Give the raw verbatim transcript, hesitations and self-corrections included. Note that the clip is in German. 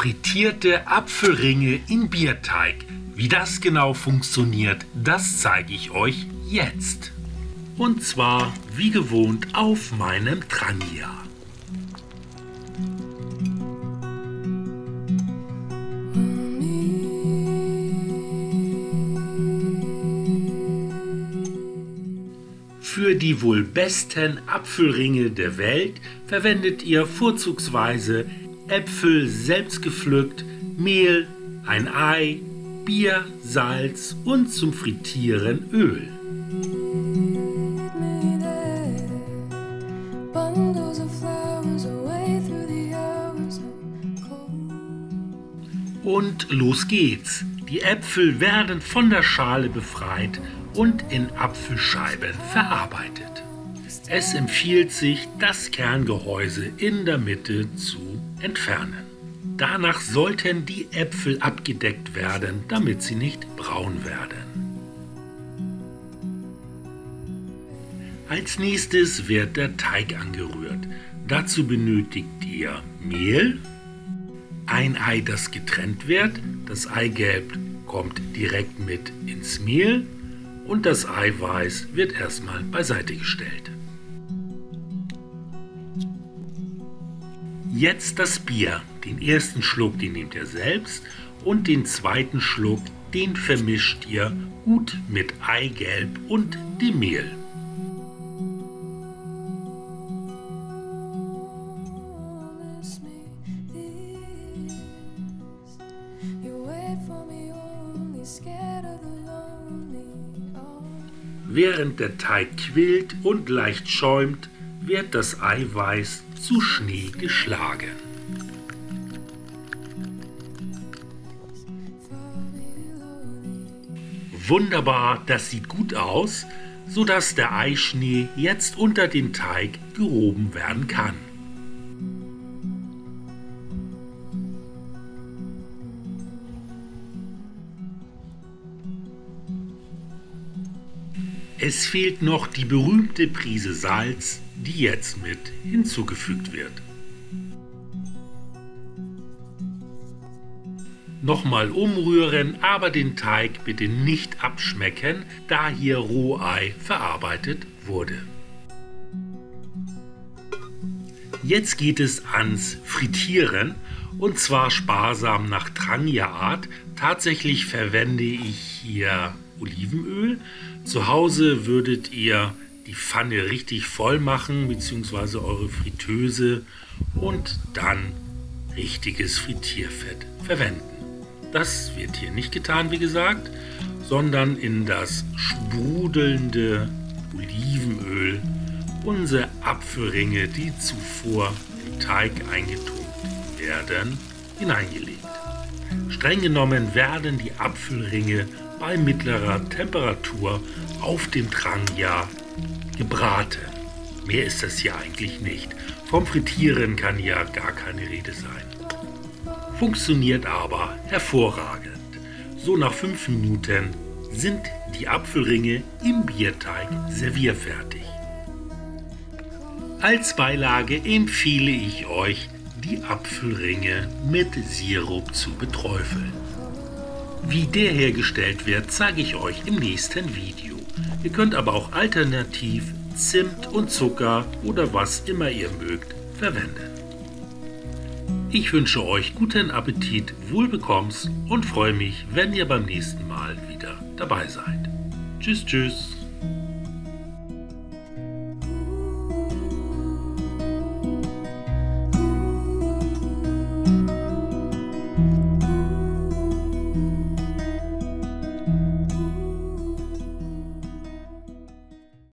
Frittierte Apfelringe in Bierteig. Wie das genau funktioniert, das zeige ich euch jetzt. Und zwar wie gewohnt auf meinem Trangia. Für die wohl besten Apfelringe der Welt verwendet ihr vorzugsweise Äpfel selbst gepflückt, Mehl, ein Ei, Bier, Salz und zum Frittieren Öl. Und los geht's! Die Äpfel werden von der Schale befreit und in Apfelscheiben verarbeitet. Es empfiehlt sich, das Kerngehäuse in der Mitte zu entfernen. Danach sollten die Äpfel abgedeckt werden, damit sie nicht braun werden. Als nächstes wird der Teig angerührt. Dazu benötigt ihr Mehl, ein Ei, das getrennt wird, das Eigelb kommt direkt mit ins Mehl und das Eiweiß wird erstmal beiseite gestellt. Jetzt das Bier. Den ersten Schluck, den nehmt ihr selbst und den zweiten Schluck, den vermischt ihr gut mit Eigelb und dem Mehl. Während der Teig quillt und leicht schäumt, wird das Eiweiß zu Schnee geschlagen. Wunderbar, das sieht gut aus, sodass der Eischnee jetzt unter den Teig gehoben werden kann. Es fehlt noch die berühmte Prise Salz, die jetzt mit hinzugefügt wird. Nochmal umrühren, aber den Teig bitte nicht abschmecken, da hier Rohei verarbeitet wurde. Jetzt geht es ans Frittieren und zwar sparsam nach Trangia-Art. Tatsächlich verwende ich hier Olivenöl. Zu Hause würdet ihr die Pfanne richtig voll machen bzw. eure Fritteuse und dann richtiges Frittierfett verwenden. Das wird hier nicht getan, wie gesagt, sondern in das sprudelnde Olivenöl unsere Apfelringe, die zuvor im Teig eingetunkt werden, hineingelegt. Streng genommen werden die Apfelringe bei mittlerer Temperatur auf dem Trangia gebraten. Mehr ist das hier eigentlich nicht. Vom Frittieren kann ja gar keine Rede sein. Funktioniert aber hervorragend. So nach fünf Minuten sind die Apfelringe im Bierteig servierfertig. Als Beilage empfehle ich euch, die Apfelringe mit Sirup zu beträufeln. Wie der hergestellt wird, zeige ich euch im nächsten Video. Ihr könnt aber auch alternativ Zimt und Zucker oder was immer ihr mögt verwenden. Ich wünsche euch guten Appetit, Wohlbekommens und freue mich, wenn ihr beim nächsten Mal wieder dabei seid. Tschüss, tschüss.